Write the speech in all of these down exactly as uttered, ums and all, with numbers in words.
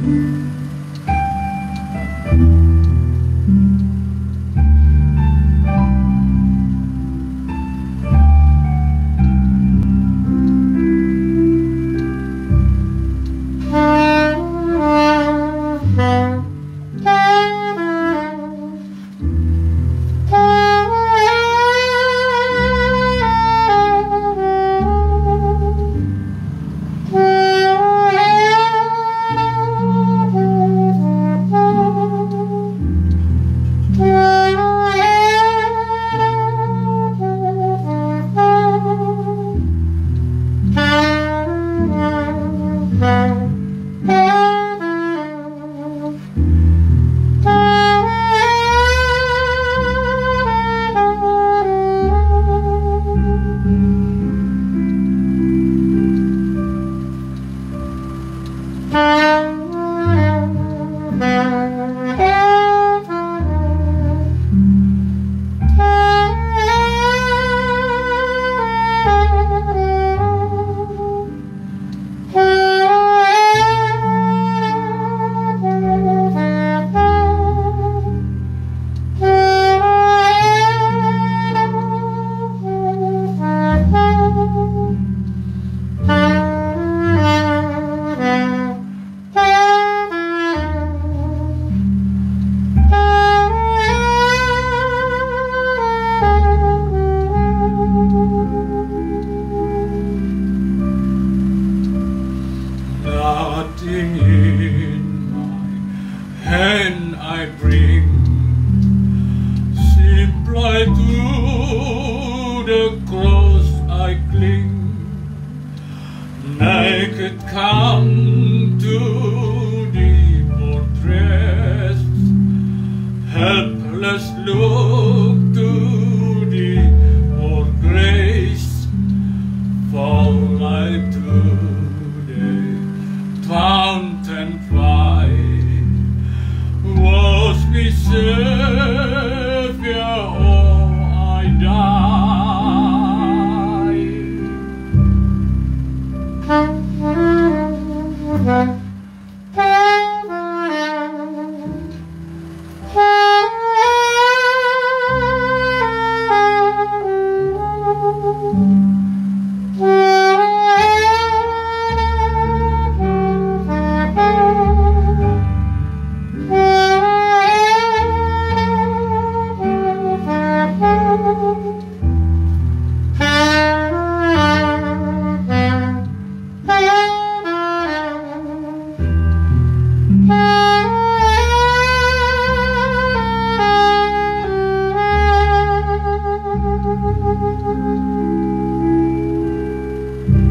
Nothing in my hand I bring, simply to the cross I cling. Naked come to the portrait, helpless look to the for grace, fall like today. Fountain fly, was me Savior, oh I die.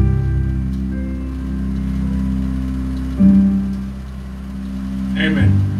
Amen.